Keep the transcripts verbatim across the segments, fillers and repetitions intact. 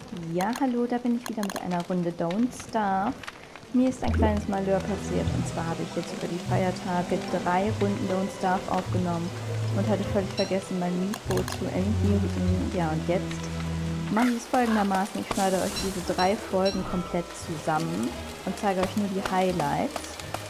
Ja, hallo, da bin ich wieder mit einer Runde Don't Starve. Mir ist ein kleines Malheur passiert, und zwar habe ich jetzt über die Feiertage drei Runden Don't Starve aufgenommen und hatte völlig vergessen, mein Mikro zu entmuten. Ja, und jetzt mache ich es folgendermaßen: Ich schneide euch diese drei Folgen komplett zusammen und zeige euch nur die Highlights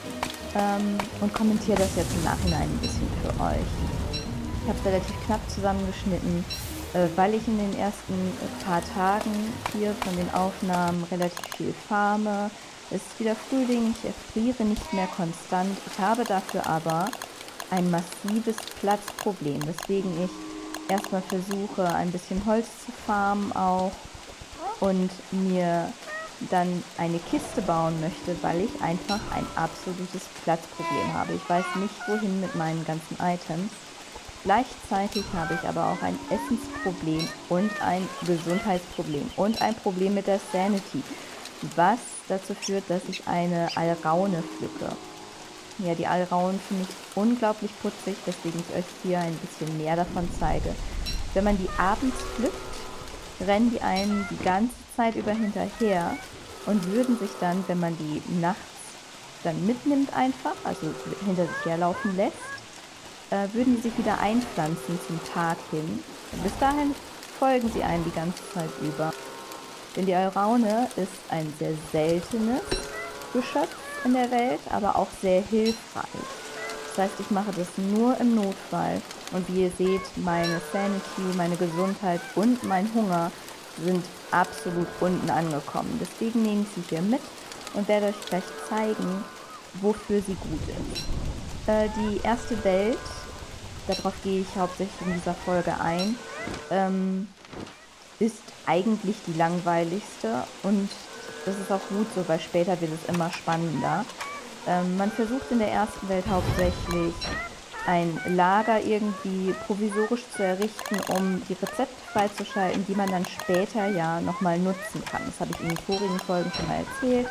ähm, und kommentiere das jetzt im Nachhinein ein bisschen für euch. Ich habe es relativ knapp zusammengeschnitten, äh, weil ich in den ersten äh, paar Tagen hier von den Aufnahmen relativ viel farme. Es ist wieder Frühling, ich erfriere nicht mehr konstant. Ich habe dafür aber ein massives Platzproblem, weswegen ich erstmal versuche, ein bisschen Holz zu farmen auch und mir dann eine Kiste bauen möchte, weil ich einfach ein absolutes Platzproblem habe. Ich weiß nicht, wohin mit meinen ganzen Items. Gleichzeitig habe ich aber auch ein Essensproblem und ein Gesundheitsproblem und ein Problem mit der Sanity, was dazu führt, dass ich eine Alraune pflücke. Ja, die Alraunen finde ich unglaublich putzig, weswegen ich euch hier ein bisschen mehr davon zeige. Wenn man die abends pflückt, rennen die einen die ganze Zeit über hinterher und würden sich dann, wenn man die nachts dann mitnimmt einfach, also hinter sich herlaufen lässt, äh, würden die sich wieder einpflanzen zum Tag hin. Und bis dahin folgen sie einem die ganze Zeit über. Denn die Alraune ist ein sehr seltenes Geschöpf in der Welt, aber auch sehr hilfreich. Das heißt, ich mache das nur im Notfall. Und wie ihr seht, meine Sanity, meine Gesundheit und mein Hunger sind absolut unten angekommen. Deswegen nehme ich sie hier mit und werde euch gleich zeigen, wofür sie gut ist. Äh, die erste Welt, darauf gehe ich hauptsächlich in dieser Folge ein, ähm, ist eigentlich die langweiligste, und das ist auch gut so, weil später wird es immer spannender. Ähm, man versucht in der ersten Welt hauptsächlich ein Lager irgendwie provisorisch zu errichten, um die Rezepte freizuschalten, die man dann später ja nochmal nutzen kann. Das habe ich in den vorigen Folgen schon mal erzählt.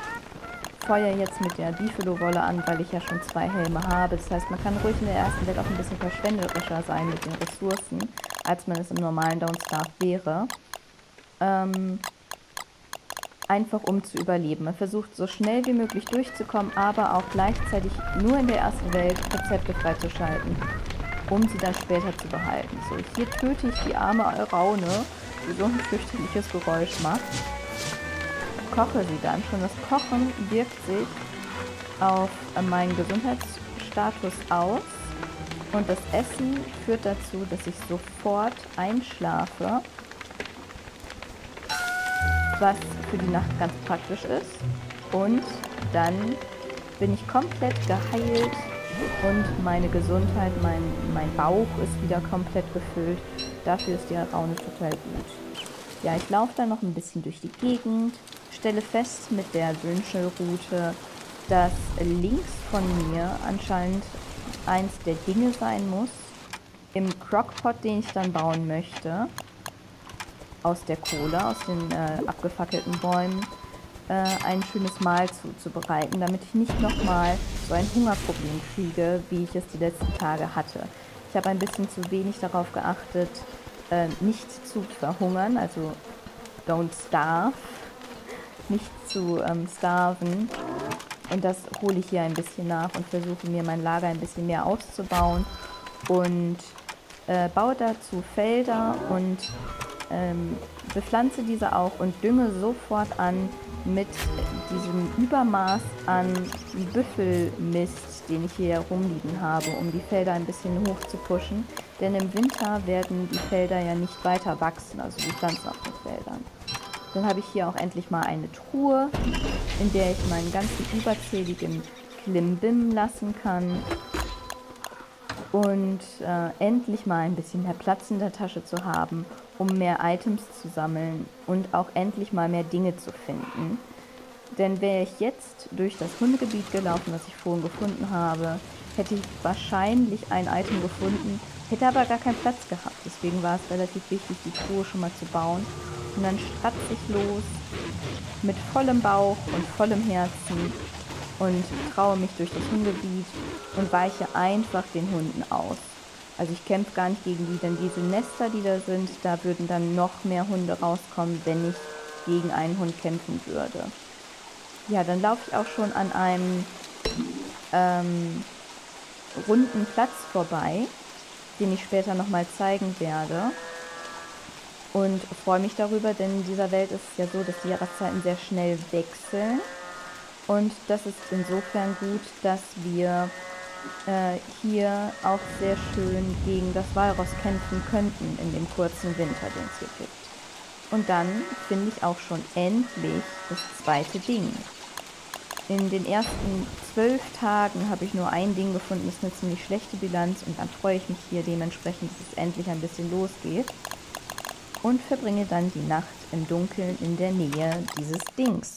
Feuer jetzt mit der Bifilo-Wolle an, weil ich ja schon zwei Helme habe. Das heißt, man kann ruhig in der ersten Welt auch ein bisschen verschwenderischer sein mit den Ressourcen, als man es im normalen Don't Starve wäre. Ähm, einfach um zu überleben. Man versucht so schnell wie möglich durchzukommen, aber auch gleichzeitig nur in der ersten Welt Rezepte freizuschalten, um sie dann später zu behalten. So, hier töte ich die arme Alraune, die so ein fürchterliches Geräusch macht. Koche sie dann. Schon das Kochen wirkt sich auf meinen Gesundheitsstatus aus, und das Essen führt dazu, dass ich sofort einschlafe, was für die Nacht ganz praktisch ist, und dann bin ich komplett geheilt und meine Gesundheit, mein, mein Bauch ist wieder komplett gefüllt. Dafür ist die Alraune total gut. Ja, ich laufe dann noch ein bisschen durch die Gegend, stelle fest mit der Wünschelrute, dass links von mir anscheinend eins der Dinge sein muss, im Crockpot, den ich dann bauen möchte, aus der Kohle, aus den äh, abgefackelten Bäumen, äh, ein schönes Mahl zuzubereiten, damit ich nicht nochmal so ein Hungerproblem kriege, wie ich es die letzten Tage hatte. Ich habe ein bisschen zu wenig darauf geachtet, äh, nicht zu verhungern, also don't starve, nicht zu ähm, starven. Und das hole ich hier ein bisschen nach und versuche mir mein Lager ein bisschen mehr auszubauen und äh, baue dazu Felder und ähm, bepflanze diese auch und dünge sofort an mit diesem Übermaß an Büffelmist, den ich hier rumliegen habe, um die Felder ein bisschen hoch zu pushen. Denn im Winter werden die Felder ja nicht weiter wachsen, also die Pflanzen auf den Feldern. Dann habe ich hier auch endlich mal eine Truhe, in der ich meinen ganzen überzähligen Klimbim lassen kann. Und äh, endlich mal ein bisschen mehr Platz in der Tasche zu haben, um mehr Items zu sammeln und auch endlich mal mehr Dinge zu finden. Denn wäre ich jetzt durch das Hundegebiet gelaufen, was ich vorhin gefunden habe, hätte ich wahrscheinlich ein Item gefunden, hätte aber gar keinen Platz gehabt. Deswegen war es relativ wichtig, die Truhe schon mal zu bauen. Und dann stratze ich los mit vollem Bauch und vollem Herzen und traue mich durch das Hundegebiet und weiche einfach den Hunden aus. Also ich kämpfe gar nicht gegen die, denn diese Nester, die da sind, da würden dann noch mehr Hunde rauskommen, wenn ich gegen einen Hund kämpfen würde. Ja, dann laufe ich auch schon an einem ähm, runden Platz vorbei, den ich später nochmal zeigen werde. Und freue mich darüber, denn in dieser Welt ist es ja so, dass die Jahreszeiten sehr schnell wechseln. Und das ist insofern gut, dass wir äh, hier auch sehr schön gegen das Walross kämpfen könnten in dem kurzen Winter, den es hier gibt. Und dann finde ich auch schon endlich das zweite Ding. In den ersten zwölf Tagen habe ich nur ein Ding gefunden, das ist eine ziemlich schlechte Bilanz und dann freue ich mich hier dementsprechend, dass es endlich ein bisschen losgeht und verbringe dann die Nacht im Dunkeln in der Nähe dieses Dings.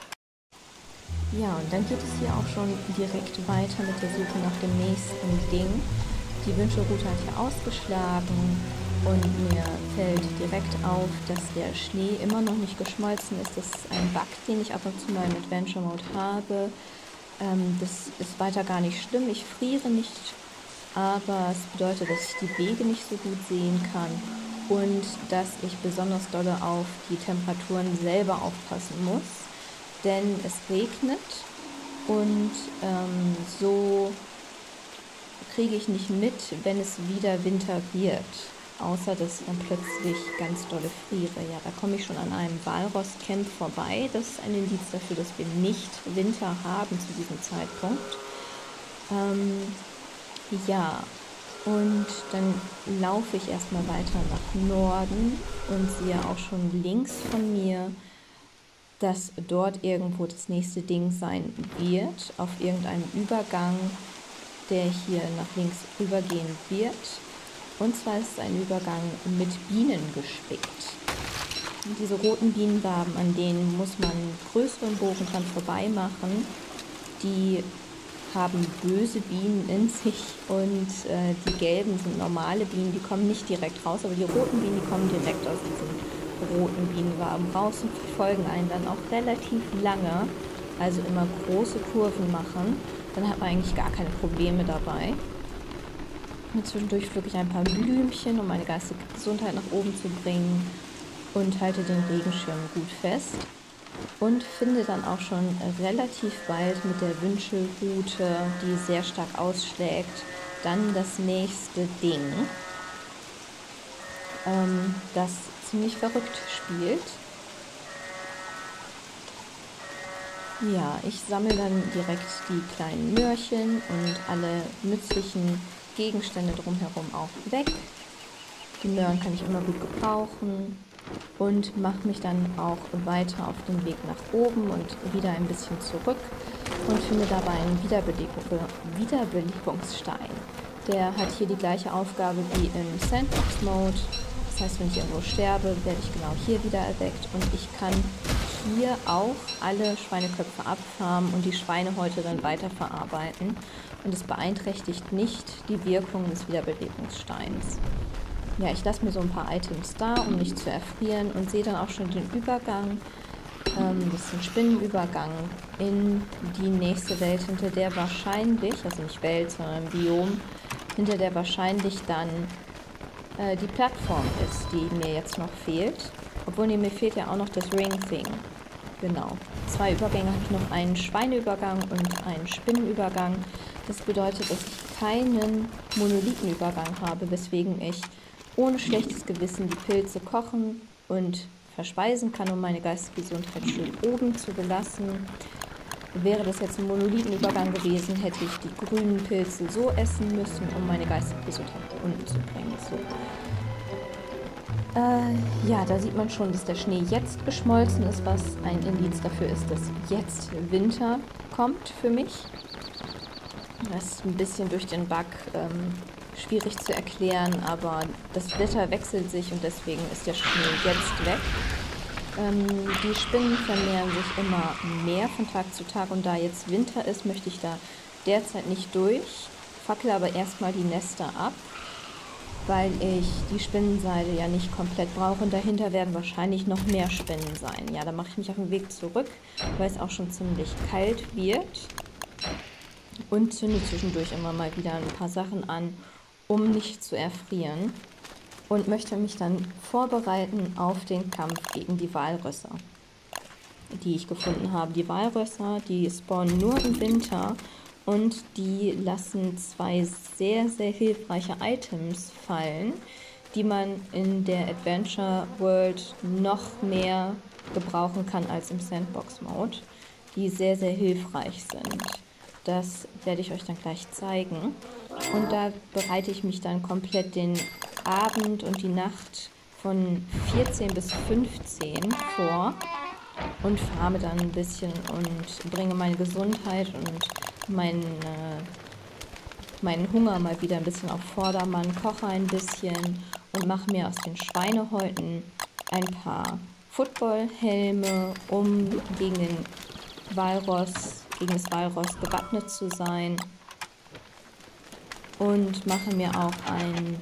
Ja, und dann geht es hier auch schon direkt weiter mit der Suche nach dem nächsten Ding. Die Wünschelrute hat hier ausgeschlagen und mir fällt direkt auf, dass der Schnee immer noch nicht geschmolzen ist. Das ist ein Bug, den ich ab und zu mal im Adventure Mode habe. Ähm, das ist weiter gar nicht schlimm, ich friere nicht, aber es bedeutet, dass ich die Wege nicht so gut sehen kann und dass ich besonders dolle auf die Temperaturen selber aufpassen muss. Denn es regnet und ähm, so kriege ich nicht mit, wenn es wieder Winter wird, außer dass ich dann plötzlich ganz dolle friere. Ja, da komme ich schon an einem Walross-Camp vorbei. Das ist ein Indiz dafür, dass wir nicht Winter haben zu diesem Zeitpunkt. Ähm, ja, und dann laufe ich erstmal weiter nach Norden und sehe auch schon links von mir, dass dort irgendwo das nächste Ding sein wird, auf irgendeinem Übergang, der hier nach links rübergehen wird. Und zwar ist es ein Übergang mit Bienen gespickt. Und diese roten Bienenwaben, an denen muss man größeren Bogen dran vorbei machen, die haben böse Bienen in sich und äh, die gelben sind normale Bienen, die kommen nicht direkt raus, aber die roten Bienen, die kommen direkt aus diesem roten Bienenwaben raus und verfolgen einen dann auch relativ lange, also immer große Kurven machen, dann hat man eigentlich gar keine Probleme dabei. Und zwischendurch pflücke ich ein paar Blümchen, um meine geistige Gesundheit nach oben zu bringen und halte den Regenschirm gut fest und finde dann auch schon relativ bald mit der Wünschelrute, die sehr stark ausschlägt, dann das nächste Ding, ähm, das ziemlich verrückt spielt. Ja, ich sammle dann direkt die kleinen Möhrchen und alle nützlichen Gegenstände drumherum auch weg. Die Möhren kann ich immer gut gebrauchen und mache mich dann auch weiter auf den Weg nach oben und wieder ein bisschen zurück und finde dabei einen Wiederbelebung- Wiederbelebungsstein. Der hat hier die gleiche Aufgabe wie im Sandbox-Mode. Das heißt, wenn ich irgendwo sterbe, werde ich genau hier wieder erweckt und ich kann hier auch alle Schweineköpfe abfarmen und die Schweinehäute dann weiterverarbeiten. Und es beeinträchtigt nicht die Wirkung des Wiederbelebungssteins. Ja, ich lasse mir so ein paar Items da, um nicht zu erfrieren und sehe dann auch schon den Übergang. Ähm, das ist ein Spinnenübergang in die nächste Welt, hinter der wahrscheinlich, also nicht Welt, sondern Biom, hinter der wahrscheinlich dann die Plattform ist, die mir jetzt noch fehlt. Obwohl, nee, mir fehlt ja auch noch das Ring-Thing. Genau. Zwei Übergänge habe ich noch, einen Schweineübergang und einen Spinnenübergang. Das bedeutet, dass ich keinen Monolithenübergang habe, weswegen ich ohne schlechtes Gewissen die Pilze kochen und verspeisen kann, um meine geistige Gesundheit schön oben zu belassen. Wäre das jetzt ein Monolithenübergang gewesen, hätte ich die grünen Pilze so essen müssen, um meine geistige Gesundheit unten zu bringen. So. Äh, ja, da sieht man schon, dass der Schnee jetzt geschmolzen ist, was ein Indiz dafür ist, dass jetzt Winter kommt für mich. Das ist ein bisschen durch den Bug ähm, schwierig zu erklären, aber das Wetter wechselt sich und deswegen ist der Schnee jetzt weg. Ähm, die Spinnen vermehren sich immer mehr von Tag zu Tag und da jetzt Winter ist, möchte ich da derzeit nicht durch, fackle aber erstmal die Nester ab, weil ich die Spinnenseide ja nicht komplett brauche und dahinter werden wahrscheinlich noch mehr Spinnen sein. Ja, da mache ich mich auf den Weg zurück, weil es auch schon ziemlich kalt wird und zünde zwischendurch immer mal wieder ein paar Sachen an, um nicht zu erfrieren, und möchte mich dann vorbereiten auf den Kampf gegen die Walrösser, die ich gefunden habe. Die Walrösser, die spawnen nur im Winter und die lassen zwei sehr, sehr hilfreiche Items fallen, die man in der Adventure World noch mehr gebrauchen kann als im Sandbox-Mode, die sehr, sehr hilfreich sind. Das werde ich euch dann gleich zeigen. Und da bereite ich mich dann komplett den Abend und die Nacht von vierzehn bis fünfzehn vor und farme dann ein bisschen und bringe meine Gesundheit und meinen, äh, meinen Hunger mal wieder ein bisschen auf Vordermann, koche ein bisschen und mache mir aus den Schweinehäuten ein paar Footballhelme, um gegen den Walross, gegen das Walross gewappnet zu sein, und mache mir auch ein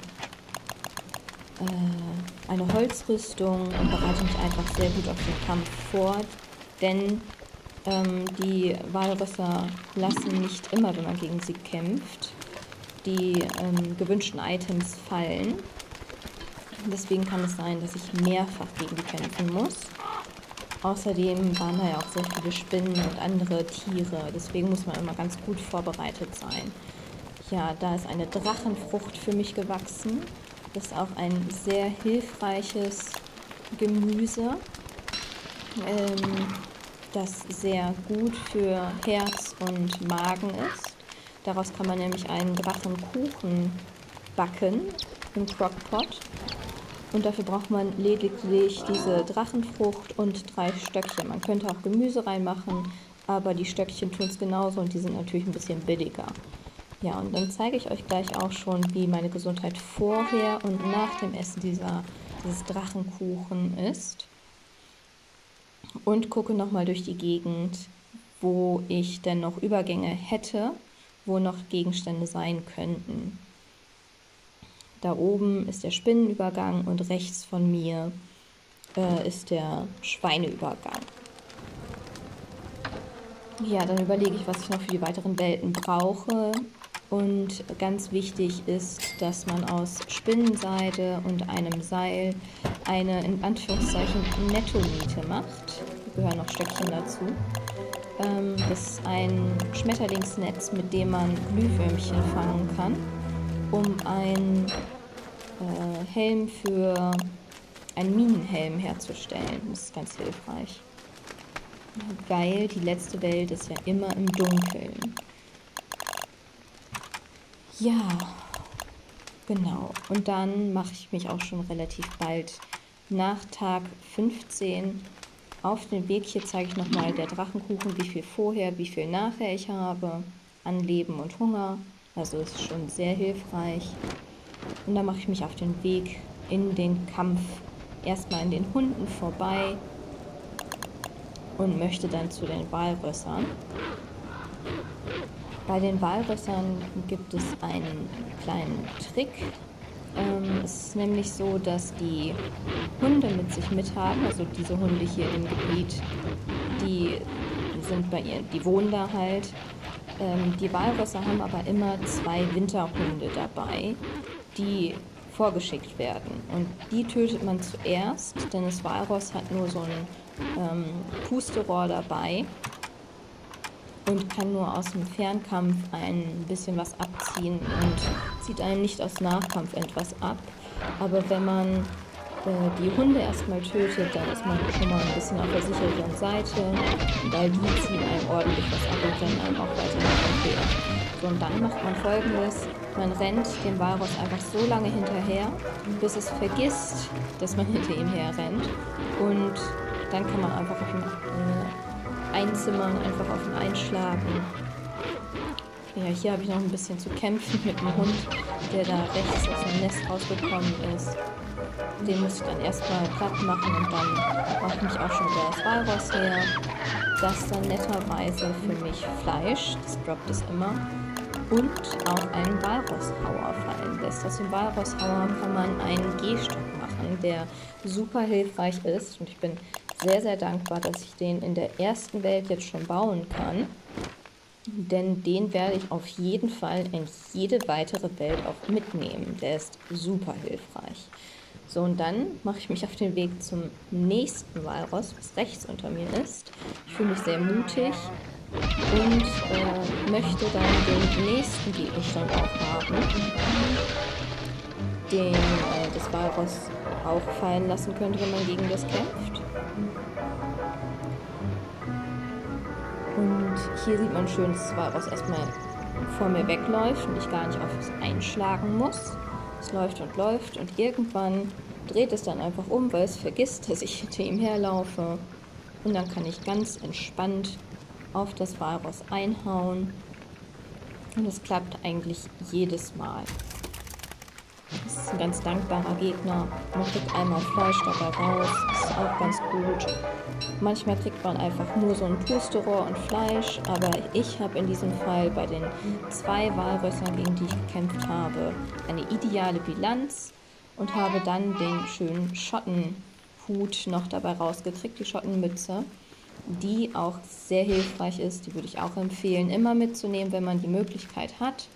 äh, eine Holzrüstung und bereite mich einfach sehr gut auf den Kampf vor, denn ähm, die Walrösser lassen nicht immer, wenn man gegen sie kämpft, die ähm, gewünschten Items fallen. Deswegen kann es sein, dass ich mehrfach gegen die kämpfen muss. Außerdem waren da ja auch sehr viele Spinnen und andere Tiere, deswegen muss man immer ganz gut vorbereitet sein. Ja, da ist eine Drachenfrucht für mich gewachsen. Das ist auch ein sehr hilfreiches Gemüse, ähm, das sehr gut für Herz und Magen ist. Daraus kann man nämlich einen Drachenkuchen backen im Crockpot. Und dafür braucht man lediglich diese Drachenfrucht und drei Stöckchen. Man könnte auch Gemüse reinmachen, aber die Stöckchen tun es genauso und die sind natürlich ein bisschen billiger. Ja, und dann zeige ich euch gleich auch schon, wie meine Gesundheit vorher und nach dem Essen dieser, dieses Drachenkuchen ist. Und gucke nochmal durch die Gegend, wo ich denn noch Übergänge hätte, wo noch Gegenstände sein könnten. Da oben ist der Spinnenübergang und rechts von mir äh, ist der Schweineübergang. Ja, dann überlege ich, was ich noch für die weiteren Welten brauche. Und ganz wichtig ist, dass man aus Spinnenseide und einem Seil eine in Anführungszeichen Netto-Miete macht. Da gehören noch Stöckchen dazu. Ähm, das ist ein Schmetterlingsnetz, mit dem man Glühwürmchen fangen kann, um ein äh, Helm für einen Minenhelm herzustellen. Das ist ganz hilfreich. Weil die letzte Welt ist ja immer im Dunkeln. Ja, genau. Und dann mache ich mich auch schon relativ bald nach Tag fünfzehn auf den Weg. Hier zeige ich nochmal der Drachenkuchen, wie viel vorher, wie viel nachher ich habe an Leben und Hunger. Also ist schon sehr hilfreich. Und dann mache ich mich auf den Weg in den Kampf. Erstmal an den Hunden vorbei und möchte dann zu den Walrössern. Bei den Walrössern gibt es einen kleinen Trick. Ähm, es ist nämlich so, dass die Hunde mit sich mithaben, also diese Hunde hier im Gebiet, die sind bei ihr, die wohnen da halt. Ähm, die Walrösser haben aber immer zwei Winterhunde dabei, die vorgeschickt werden. Und die tötet man zuerst, denn das Walross hat nur so ein ähm, Pusterohr dabei und kann nur aus dem Fernkampf ein bisschen was abziehen und zieht einem nicht aus Nahkampf etwas ab. Aber wenn man äh, die Hunde erstmal tötet, dann ist man schon mal ein bisschen auf der sicheren Seite, weil die ziehen einem ordentlich was ab und rennen einem auch weiter hinterher. So, und dann macht man Folgendes: Man rennt dem Walross einfach so lange hinterher, bis es vergisst, dass man hinter ihm her rennt, und dann kann man einfach auf ihn äh, einzimmern, einfach auf ihn einschlagen. Ja, hier habe ich noch ein bisschen zu kämpfen mit dem Hund, der da rechts aus dem Nest rausgekommen ist. Den muss ich dann erstmal platt machen und dann mache ich mich auch schon wieder das Walross her, das dann netterweise für mich Fleisch, das droppt es immer, und auch einen Walrosshauer fallen lässt. Aus dem Walrosshauer kann man einen Gehstock machen, der super hilfreich ist, und ich bin sehr, sehr dankbar, dass ich den in der ersten Welt jetzt schon bauen kann. denn den werde ich auf jeden Fall in jede weitere Welt auch mitnehmen. Der ist super hilfreich. So, und dann mache ich mich auf den Weg zum nächsten Walross, was rechts unter mir ist. Ich fühle mich sehr mutig und äh, möchte dann den nächsten Gegenstand auch haben, den äh, das Walross auch fallen lassen könnte, wenn man gegen das kämpft. Und hier sieht man schön, dass das Walross erstmal vor mir wegläuft und ich gar nicht auf es einschlagen muss. Es läuft und läuft und irgendwann dreht es dann einfach um, weil es vergisst, dass ich hinter ihm herlaufe. Und dann kann ich ganz entspannt auf das Walross einhauen. Und es klappt eigentlich jedes Mal. Das ist ein ganz dankbarer Gegner. Man kriegt einmal Fleisch dabei raus. Das ist auch ganz gut. Manchmal kriegt man einfach nur so ein Pusterohr und Fleisch. Aber ich habe in diesem Fall bei den zwei Walrössern, gegen die ich gekämpft habe, eine ideale Bilanz und habe dann den schönen Schottenhut noch dabei rausgekriegt, die Schottenmütze, die auch sehr hilfreich ist. Die würde ich auch empfehlen, immer mitzunehmen, wenn man die Möglichkeit hat.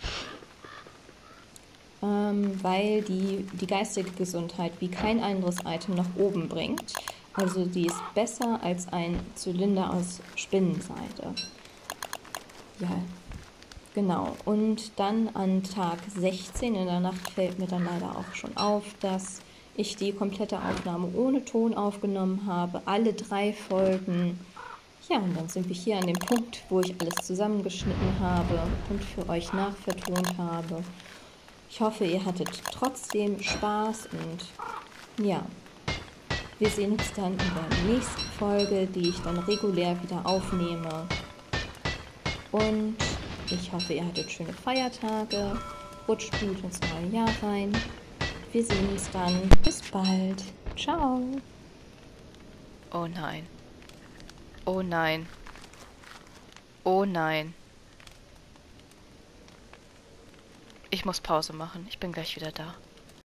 Ähm, weil die die geistige Gesundheit wie kein anderes Item nach oben bringt. Also die ist besser als ein Zylinder aus Spinnenseide. Ja, genau. Und dann an Tag sechzehn in der Nacht fällt mir dann leider auch schon auf, dass ich die komplette Aufnahme ohne Ton aufgenommen habe. Alle drei Folgen. Ja, und dann sind wir hier an dem Punkt, wo ich alles zusammengeschnitten habe und für euch nachvertont habe. Ich hoffe, ihr hattet trotzdem Spaß und ja, wir sehen uns dann in der nächsten Folge, die ich dann regulär wieder aufnehme. Und ich hoffe, ihr hattet schöne Feiertage, rutscht gut ins neue Jahr rein. Wir sehen uns dann. Bis bald. Ciao. Oh nein. Oh nein. Oh nein. Ich muss Pause machen. Ich bin gleich wieder da.